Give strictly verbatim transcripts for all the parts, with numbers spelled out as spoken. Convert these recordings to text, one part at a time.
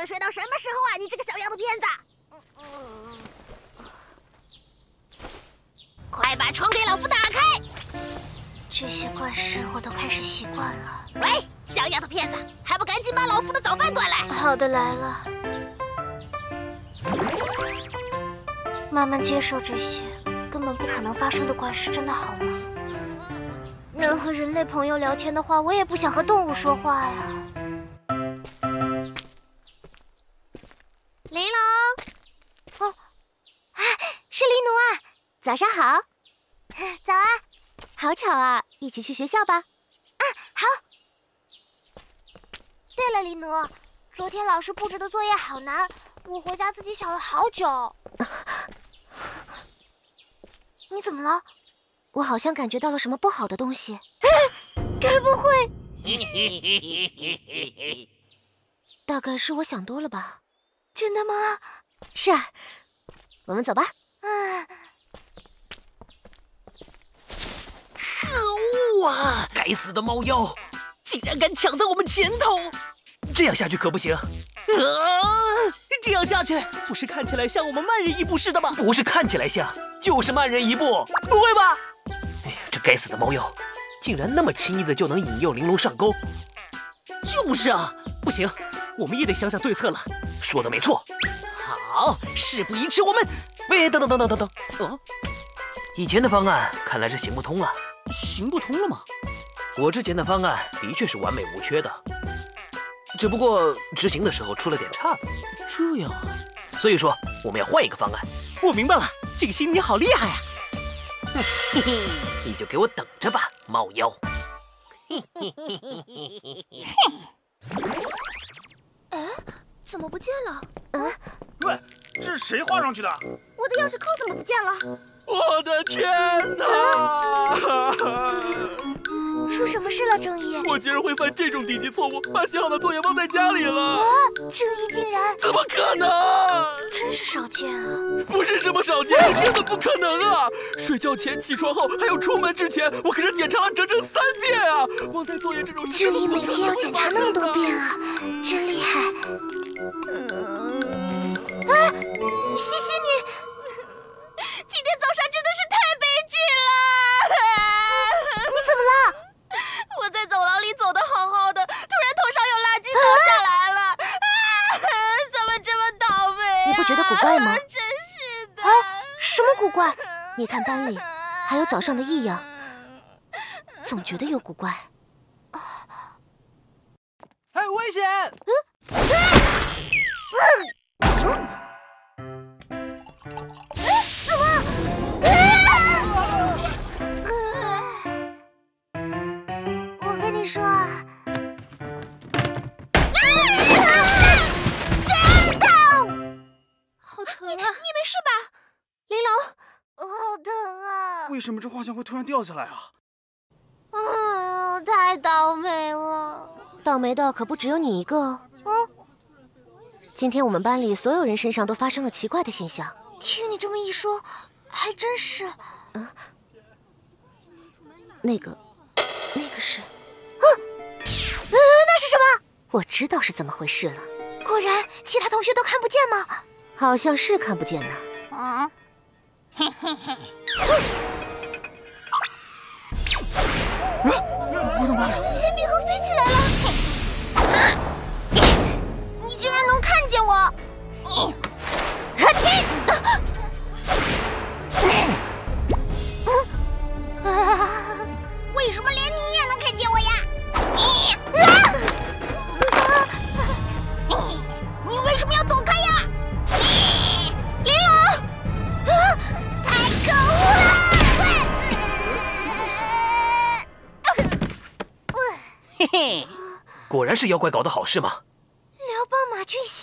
睡到什么时候啊？你这个小丫头片子！快把窗给老夫打开！ 这些怪事我都开始习惯了。 喂，小丫头片子，还不赶紧把老夫的早饭端来！ 好的，来了。慢慢接受这些根本不可能发生的怪事，真的好吗？能和人类朋友聊天的话，我也不想和动物说话呀。 玲珑， 哦，啊，是黎奴啊！ 早上好。 早啊！ 好巧啊，一起去学校吧。 啊，好。对了，黎奴，昨天老师布置的作业好难，我回家自己想了好久。你怎么了？ 我好像感觉到了什么不好的东西。 该不会…… 大概是我想多了吧。 真的吗？ 是啊，我们走吧。 嗯。 可恶啊！该死的猫妖，竟然敢抢在我们前头！这样下去可不行。啊！这样下去，不是看起来像我们慢人一步似的吗？不是看起来像，就是慢人一步。不会吧？哎呀，这该死的猫妖，竟然那么轻易的就能引诱玲珑上钩。就是啊，不行，我们也得想想对策了。说的没错。好，事不宜迟，我们……喂，等等等等等等。哦，以前的方案看来是行不通了。行不通了吗？我之前的方案的确是完美无缺的，只不过执行的时候出了点岔子。这样啊，所以说我们要换一个方案。我明白了，这个心你好厉害呀！哼嘿嘿，你就给我等着吧，猫妖！嘿嘿嘿嘿嘿嘿嘿。 哎，怎么不见了？ 嗯， 喂，这是谁画上去的？ 我的钥匙扣怎么不见了？ 我的天哪！ 出什么事了，正义？ 我竟然会犯这种低级错误，把写好的作业忘在家里了！ 啊，正义竟然…… 怎么可能？ 真是少见啊！ 不是什么少见，根本不可能啊！睡觉前、起床后，还有出门之前，我可是检查了整整三遍啊！忘带作业这种事， 正义每天要检查那么多遍啊，真厉害！ 嗯， 啊，西西你。今天早上真的是太悲剧了！你怎么了？ 我在走廊里走得好好的，突然头上有垃圾掉下来了，啊！怎么这么倒霉啊？ 你不觉得古怪吗？ 真是的！ 啊，什么古怪？ 你看班里还有早上的异样，总觉得有古怪。 还有危险！ 嗯。嗯。嗯。怎么？我跟你说啊，真疼！好疼啊！你你没事吧？ 玲珑， 好疼啊！ 为什么这画像会突然掉下来啊？ 嗯，太倒霉了。 倒霉的可不只有你一个哦。 嗯。 今天我们班里所有人身上都发生了奇怪的现象。 听你这么一说，还真是。 嗯，那个，那个是， 啊，呃，那是什么？ 我知道是怎么回事了。 果然，其他同学都看不见吗？ 好像是看不见呢。 嗯，嘿嘿嘿。 我的妈呀！ 铅笔盒飞起来了！啊，你居然能看见我！你。为什么连你也能看见我呀？你为什么要躲开呀？玲珑，太可恶了！ 嘿嘿，果然是妖怪搞的好事嘛。 辽邦马俊熙。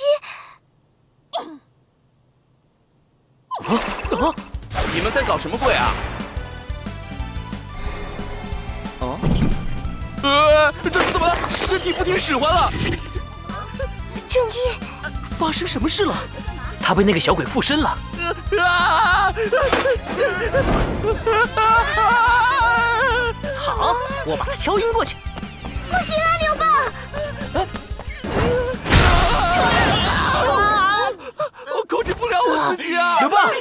啊啊！你们在搞什么鬼啊？哦，呃，怎怎么了？身体不听使唤了？ 正义， 发生什么事了？他被那个小鬼附身了。啊！好，我把他敲晕过去。 不行啊，刘邦！ 啊司机啊！ 刘棒，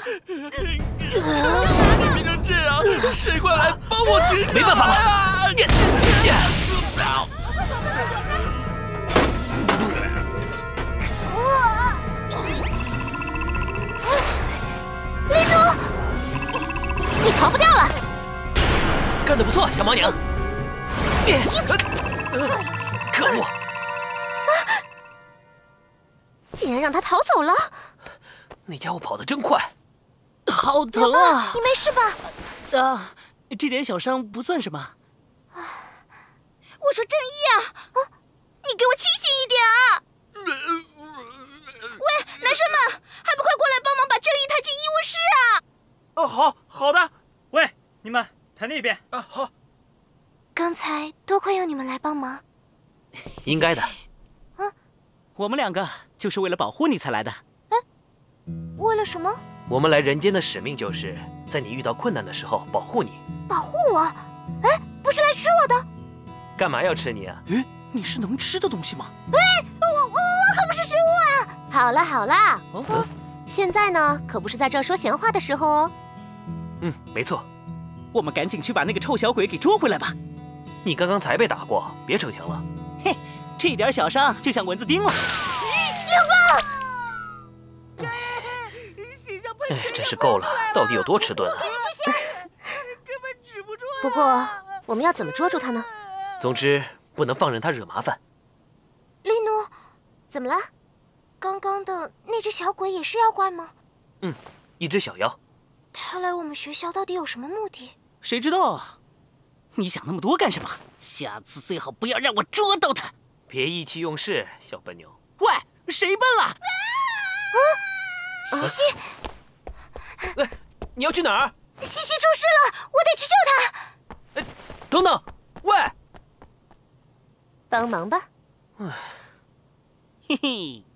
变成这样，谁快来帮我停下来啊！ 没办法了。 林奴， 你逃不掉了！ 干得不错，小毛娘。可恶！ 竟然让他逃走了！ 那家伙跑得真快。 好疼啊！ 你没事吧？ 啊，这点小伤不算什么。我说正义啊！啊，你给我清醒一点啊！喂，男生们，还不快过来帮忙把正义抬去医务室啊！ 哦，好好的。 喂，你们抬那边啊，好。 刚才多亏有你们来帮忙。 应该的。 我们两个就是为了保护你才来的。 为了什么？ 我们来人间的使命就是在你遇到困难的时候保护你。 保护我？哎，不是来吃我的？ 干嘛要吃你啊？ 诶，你是能吃的东西吗？ 喂，我我我可不是食物啊！ 好了好了， 哦， 现在呢可不是在这说闲话的时候哦。 嗯，没错。 我们赶紧去把那个臭小鬼给捉回来吧。 你刚刚才被打过，别逞强了。 嘿，这点小伤就像蚊子叮了。 哎，真是够了，到底有多迟钝啊！ 不过我们要怎么捉住他呢？ 总之不能放任他惹麻烦。 丽奴， 怎么了？ 刚刚的那只小鬼也是妖怪吗？ 嗯，一只小妖。 他来我们学校到底有什么目的？ 谁知道啊？你想那么多干什么？下次最好不要让我捉到他。 别意气用事，小笨牛。 喂，谁笨了？ 西西， 哎，你要去哪儿？ 西西出事了，我得去救他。 哎，等等，喂， 帮忙吧。 嘿嘿。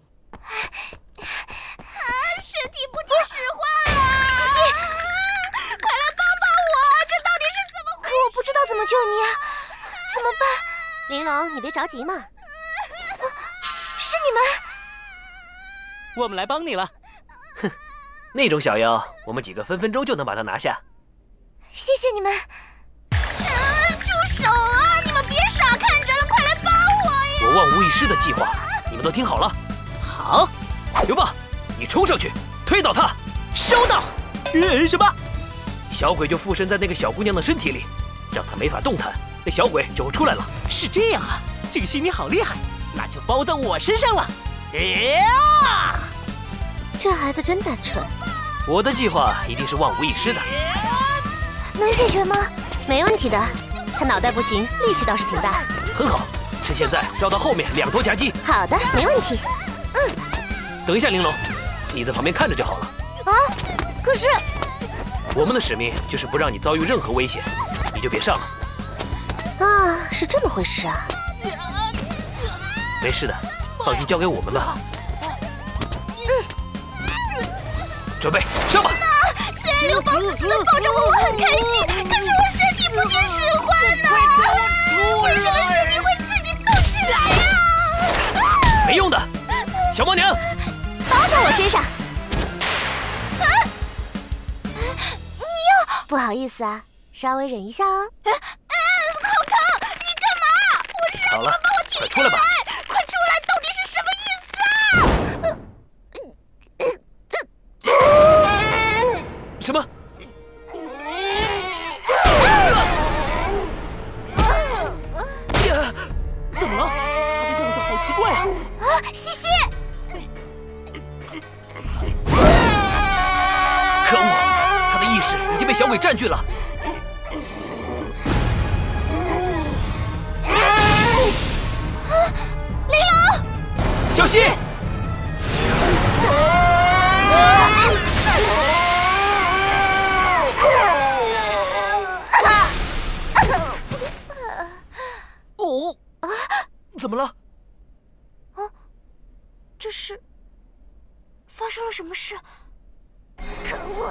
啊，身体不听使唤了！ 西西， 快来帮帮我！这到底是怎么回事？ 可我不知道怎么救你啊，怎么办？ 玲珑，你别着急嘛。 是你们？ 我们来帮你了。 哼，那种小妖，我们几个分分钟就能把它拿下。 谢谢你们。 啊！住手啊！你们别傻看着了，快来帮我呀！ 我万无一失的计划，你们都听好了。 好， 刘棒，你冲上去，推倒他。 收到。呃，什么？ 小鬼就附身在那个小姑娘的身体里，让她没法动弹，那小鬼就会出来了。 是这样啊，静熙你好厉害，那就包在我身上了。呀！ 这孩子真单纯。 我的计划一定是万无一失的。 能解决吗？ 没问题的，他脑袋不行，力气倒是挺大。 很好，趁现在绕到后面两头夹击。 好的，没问题。 嗯。 等一下，玲珑，你在旁边看着就好了。 啊，可是我们的使命就是不让你遭遇任何危险，你就别上了。 啊，是这么回事啊。 没事的，放心交给我们吧。准备上吧！ 虽然刘邦死死的抱着我，我很开心，可是我身体不听使唤呢。为什么身体会自己动起来呀？ 没用的，小猫娘， 包在我身上。 啊！ 你要不好意思啊，稍微忍一下哦。 啊啊！好疼！你干嘛？我是让你们帮我停下来！快出来！到底是什么意思啊？ 什么？ 怎么了？他的样子好奇怪啊！ 啊，西西！ 可恶，他的意识已经被小鬼占据了。 玲珑， 小心！ 哦， 怎么了？ 啊，这是发生了什么事？ 可恶！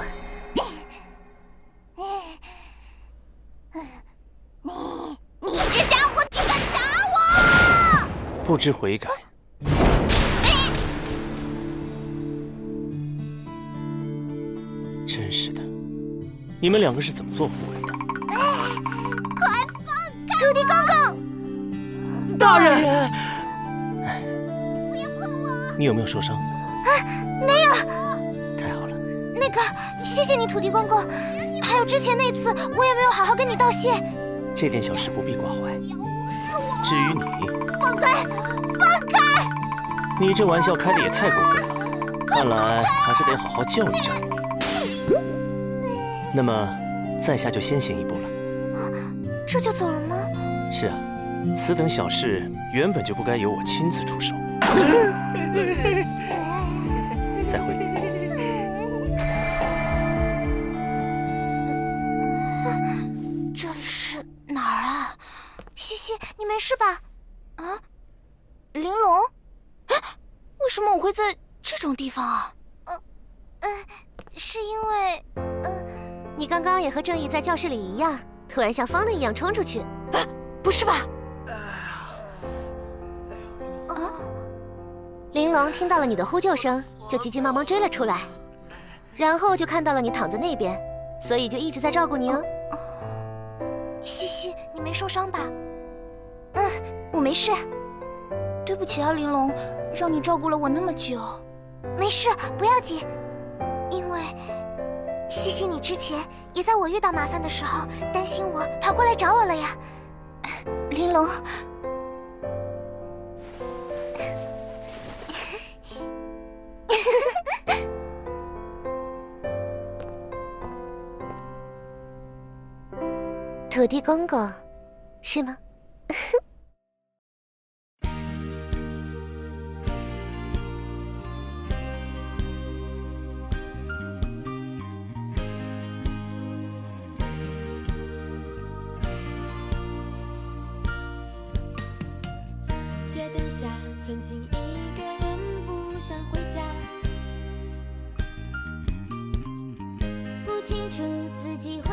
你你这家伙竟敢打我！ 不知悔改。 你们两个是怎么做护卫的？ 快放开！土地公公， 大人， 不要碰我！ 你有没有受伤？ 啊，没有。 太好了。 那个，谢谢你，土地公公。还有之前那次，我也没有好好跟你道谢。 这点小事不必挂怀。至于你， 放开，放开！ 你这玩笑开的也太过分了，看来还是得好好教育教育你。那么，在下就先行一步了。 啊，这就走了吗？ 是啊，此等小事原本就不该由我亲自出手。再会。 这里是哪儿啊？西西，你没事吧？啊，玲珑？为什么我会在这种地方啊？呃，呃，是因为，呃， 你刚刚也和正义在教室里一样，突然像疯了一样冲出去。 啊，不是吧？啊！ 玲珑听到了你的呼救声，就急急忙忙追了出来，然后就看到了你躺在那边，所以就一直在照顾你哦。 西西，你没受伤吧？嗯，我没事。对不起啊，玲珑，让你照顾了我那么久。没事，不要紧。因为西西，你之前也在我遇到麻烦的时候担心我，跑过来找我了呀。玲珑， 土地公公，是吗？ 街灯下，曾经一个人不想回家， 不清楚自己。